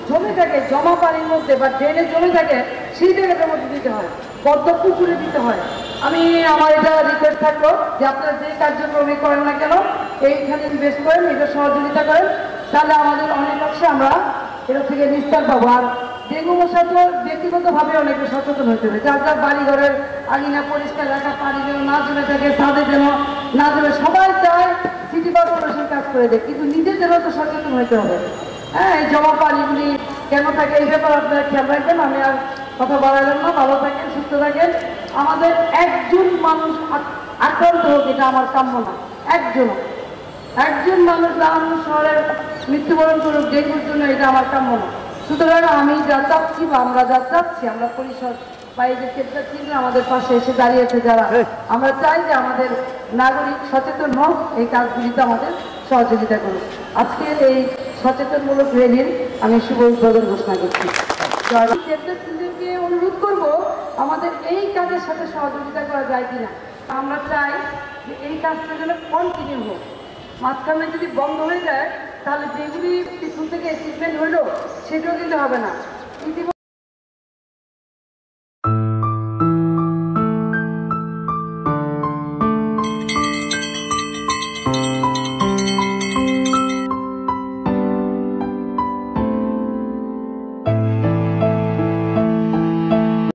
জমে থাকে জমা পানির মধ্যে বা ড্রেনে জমে থাকে সেই জায়গাটার মধ্যে দিতে হয়, পদ্ম পুকুরে দিতে হয়। আমি আমার এটা রিকোয়েস্ট থাকলো যে আপনারা যে কার্যক্রমে করেন না কেন এইখানে ইনভেস্ট করেন, এটা সহযোগিতা করেন, তাহলে আমাদের অনেক অংশে আমরা এটা থেকে নিস্তার পাবো। আর ডেঙ্গু মশা তো ব্যক্তিগতভাবে অনেকে সচেতন হতে হবে, যার যার বাড়ি ঘরের আঙিনা পরিষ্কার রাখা, পানি যেন না জমে থাকে, ছাদে যেন না জমে। সবাই চায় সিটি কর্পোরেশন কাজ করে দেয়, কিন্তু নিজেদেরও তো সচেতন হতে হবে। হ্যাঁ, এই জমা পানিগুলি কেন থাকে এই ব্যাপারে আপনারা খেয়াল রাখবেন। আমি আর কথা বাড়ালাম না, ভালো থাকেন, সুস্থ থাকেন। আমাদের একজন মানুষ আক্রান্ত হোক এটা আমার কাম্য না, একজন মানুষ রামপুর শহরের মৃত্যুবরণ করুক ডেঙ্গুর জন্য, এটা আমার কাম্য না। সুতরাং আমি যা চাচ্ছি বা আমরা যা চাচ্ছি, আমরা পরিষদ বা এই যে সেক্টর চিহ্ন আমাদের পাশে এসে দাঁড়িয়েছে যারা, আমরা চাই যে আমাদের নাগরিক সচেতন হোক, এই কাজগুলিতে আমাদের সহযোগিতা করুক। আজকের এই সচেতনমূলক র্যালির আমি শুভ উদ্বোধন ঘোষণা করছি। সেক্টর চিহ্নকে অনুরোধ করব আমাদের এই কাজের সাথে সহযোগিতা করা যায় কিনা। আমরা চাই যে এই কাজটা যেন কন্টিনিউ হোক, মাঝখানে যদি বন্ধ হয়ে যায় তাহলে যেগুলি পিছন থেকে অ্যাচিভমেন্ট হইলো সেটাও কিন্তু হবে না।